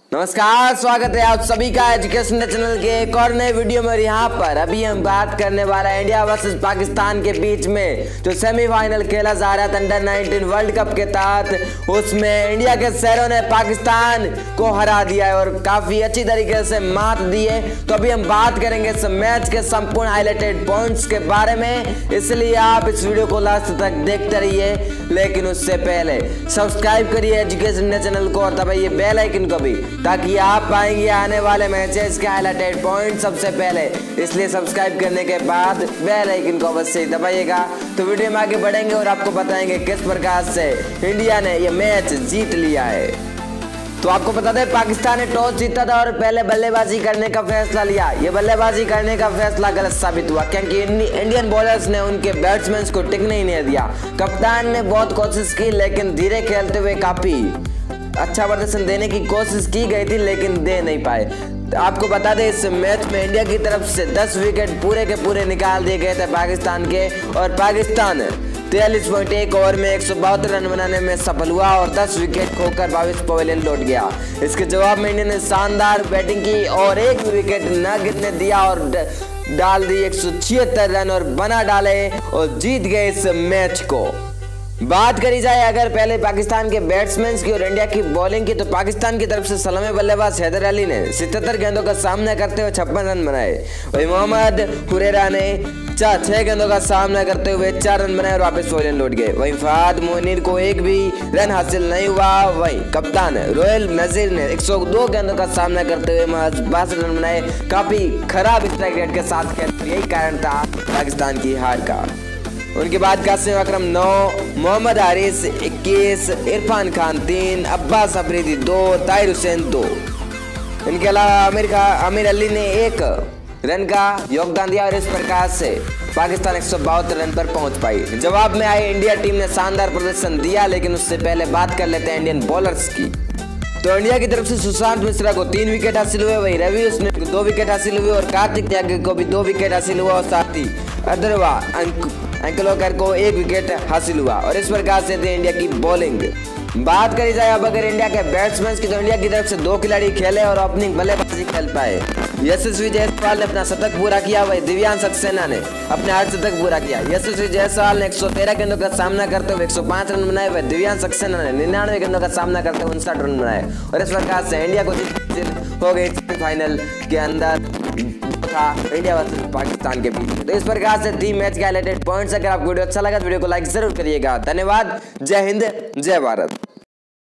नमस्कार, स्वागत है आप सभी का एजुकेशन चैनल के एक और नए वीडियो में। और यहाँ पर अभी हम बात करने वाला है इंडिया वर्सेस पाकिस्तान के बीच में जो सेमीफाइनल खेला जा रहा था अंडर 19 वर्ल्ड कप के तहत। उसमें इंडिया के शहरों ने पाकिस्तान को हरा दिया है और काफी अच्छी तरीके से मात दी है। तो अभी हम बात करेंगे इस मैच के संपूर्ण हाईलाइटेड पॉइंट्स के बारे में, इसलिए आप इस वीडियो को लास्ट तक देखते रहिए। लेकिन उससे पहले सब्सक्राइब करिए एजुकेशन चैनल को और दबाइए बेल आइकन को भी, ताकि आप पाएंगे आने वाले मैचेस के हाईलाइटेड पॉइंट सबसे पहले। इसलिए सब्सक्राइब करने के बाद बेल आइकन को अवश्य दबाइएगा। तो वीडियो में आगे बढ़ेंगे और आपको बताएंगे किस प्रकार से इंडिया ने यह मैच जीत लिया है। तो आपको बता दें, पाकिस्तान ने टॉस जीता था और पहले बल्लेबाजी करने का फैसला लिया। ये बल्लेबाजी करने का फैसला गलत साबित हुआ, क्योंकि इंडियन बॉलर्स ने उनके बैट्समैन को टिकने ही नहीं दिया। कप्तान ने बहुत कोशिश की, लेकिन धीरे खेलते हुए काफी अच्छा प्रदर्शन देने की कोशिश की गई थी, लेकिन दे नहीं पाए। आपको बता दें, इस मैच में इंडिया की तरफ से 10 विकेट पूरे के पूरे निकाल दिए गए थे पाकिस्तान के, और पाकिस्तान 43.1 ओवर में 172 रन बनाने में सफल हुआ और 10 विकेट खोकर 22 पवेलियन लौट गया। इसके जवाब में इंडिया ने शानदार बैटिंग की और एक विकेट न गिरने दिया और डाल दी 176 रन और बना डाले और जीत गए इस मैच को। बात करी जाए अगर पहले पाकिस्तान के बैट्समैन की और इंडिया की बॉलिंग की, तो पाकिस्तान की तरफ से सलामी बल्लेबाज हैदर अली ने 77 गेंदों का सामना करते हुए 56 रन बनाए। वही मोहम्मद हुरैरा ने 6 गेंदों का सामना करते हुए 4 रन बनाए और वापस पवेलियन लौट गए। वहीं फहद मोइनीर को एक भी रन हासिल नहीं हुआ। वहीं कप्तान रोहिल नजीर ने 102 गेंदों का सामना करते हुए महज 62 रन बनाए। काफी खराब स्ट्राइक रेट के साथ खेले, यही कारण था पाकिस्तान की हार का। उनके बाद कासिम अकरम 9, मोहम्मद हारिस 21, इरफान खान 3, अब्बास अफरीदी 2, ताहिर हुसैन 2। इनके अलावा आमिर अली ने 1 रन का योगदान दिया और इस प्रकार से पाकिस्तान 172 रन पर पहुंच पाई। जवाब में आई इंडिया टीम ने शानदार प्रदर्शन दिया, लेकिन उससे पहले बात कर लेते हैं इंडियन बॉलर्स की। तो इंडिया की तरफ से सुशांत मिश्रा को 3 विकेट हासिल हुए, वही रवि उसने 2 विकेट हासिल हुए और कार्तिक त्यागी को भी 2 विकेट हासिल हुआ और साथ ही अदरवा अंकलोकर को 1 विकेट हासिल हुआ। और इस प्रकार से थी इंडिया की बॉलिंग। बात करी जाए अब अगर इंडिया के बैट्समैन की, तो इंडिया की तरफ से 2 खिलाड़ी खेले और ओपनिंग बल्लेबाजी खेल पाए। यशस्वी जायसवाल ने अपना शतक पूरा किया, वही दिव्यांश सक्सेना ने अपने 8 शतक पूरा किया। यशस्वी जायसवाल ने 113 गेंदों का सामना करते हुए 105 रन बनाए, वही दिव्यांश सक्सेना ने 99 गेंदों का सामना करते हुए 59 रन बनाए। और इस प्रकार से इंडिया को जीत हो गई सेमीफाइनल के अंदर था इंडिया वर्सेस पाकिस्तान के बीच। तो इस प्रकार से 3 मैच के हाईलाइटेड पॉइंट्स। अगर आपको वीडियो अच्छा लगा तो वीडियो को लाइक जरूर करिएगा। धन्यवाद। जय हिंद, जय भारत।